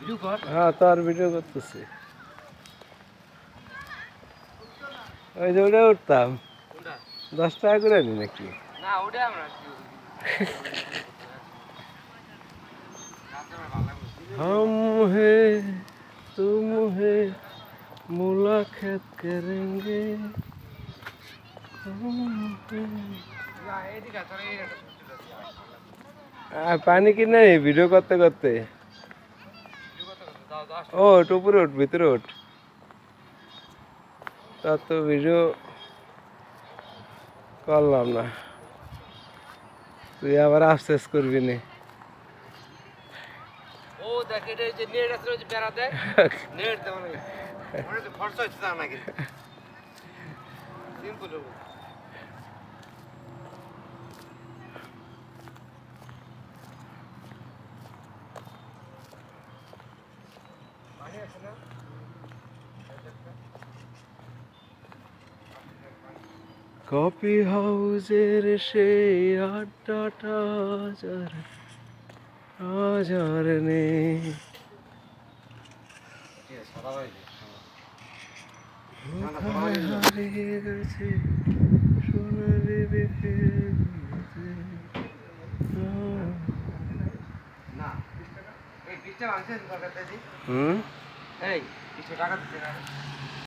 হ্যাঁ তোর ভিডিও করতেছি ওই যে ওটা উঠতাম 10 টাকা করে নি নাকি हम है तुम है मुलाकात करेंगे पानी की नहीं वीडियो करते करते ওঠ উপরে ওঠ ভিতরে ওঠ তা তো ভিডিও করলাম না তুই আবার আফসোস করবি না ও দেখ এটা যে নেট আছে যে বেড়া দেয় নেট দেওয়া লাগে মানে তো খরচ হচ্ছে না কিন্তু সিম্পল হবে পানি আছে না কফি হাউসের সেই আড্ডাটা আজ আর নেই হারিয়ে গেছে সোনালি বিকেল না এই 20 টাকা আছে দরকার দাদি হুম এই 20 টাকা দিতে না